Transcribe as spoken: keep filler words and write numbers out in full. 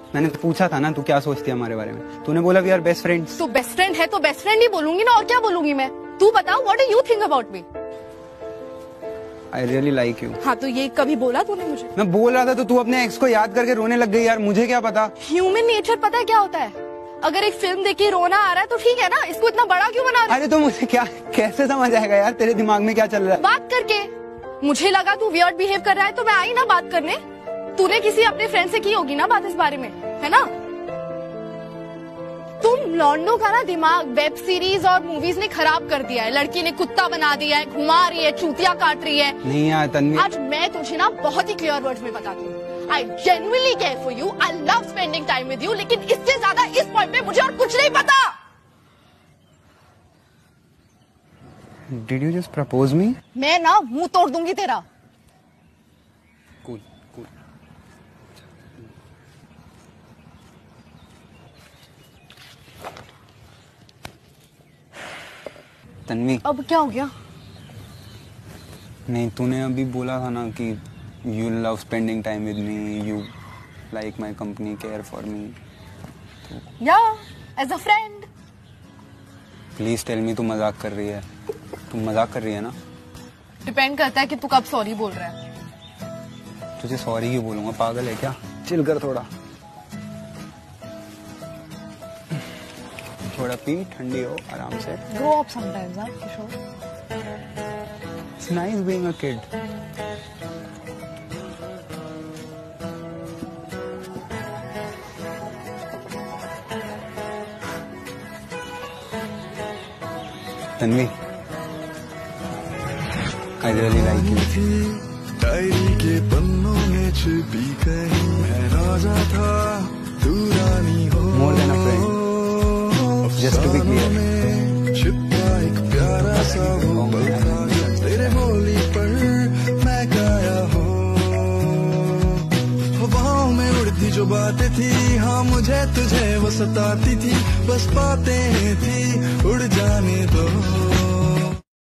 मैंने तो पूछा था ना तू क्या सोचती है हमारे बारे में, तूने बोला वी आर बेस्ट फ्रेंड्स। तो बेस्ट फ्रेंड है तो बेस्ट फ्रेंड ही बोलूंगी ना, और क्या बोलूंगी मैं। तू बताओ what do you think about me? I really like you. हाँ तो ये कभी बोला तूने मुझे? मैं बोल रहा था तो तू अपने एक्स को याद करके रोने लग गई यार, मुझे क्या पता। ह्यूमन नेचर पता है क्या होता है? अगर एक फिल्म देख के रोना आ रहा है तो ठीक है ना, इसको इतना बड़ा क्यों बना रही? अरे तो मुझे क्या कैसे समझ आएगा यार, तेरे दिमाग में क्या चल रहा है? बात करके मुझे लगा तू वियर्ड बिहेव कर रहा है तो मैं आई ना बात करने। तूने किसी अपने फ्रेंड से की होगी ना बात इस बारे में, है ना? तुम लॉन्डो का ना दिमाग वेब सीरीज और मूवीज ने खराब कर दिया है। लड़की ने कुत्ता बना दिया है, घुमा रही है, चूतिया काट रही है। नहीं यार तन्वी, आज मैं तुझे ना बहुत ही क्लियर वर्ड्स में बताती हूँ। I genuinely care for you, I love spending time with you, लेकिन इससे ज्यादा इस पॉइंट पे मुझे और कुछ नहीं पता। Did you just propose me? मैं ना मुंह तोड़ दूंगी तेरा। Cool cool. तन्वी अब क्या हो गया? नहीं तूने अभी बोला था ना कि you love spending time with me, you like my company, care for me. या as a friend. Please tell me तू मजाक कर रही है? तू मजाक कर रही है ना? डिपेंड करता है कि तू कब सॉरी बोल रहा है। तुझे सॉरी क्यों बोलूंगा, पागल है क्या? चिल कर थोड़ा, थोड़ा पी, ठंडी हो आराम से। Grow up sometimes, huh, Kishore? It's nice being a kid. Tanvi, I really like you. Diary के पन्नों में छिपी कहीं मैं राजा था, तू रानी हो। More than a friend. Just to be clear. छिपा एक प्यारा सा वो पल था जब तेरे बोली पर मैं गाया हो। हवाओं में उड़ती जो बातें थी, हाँ मुझे तुझे वो सताती थी, बस बातें थी उड़ जाने दो।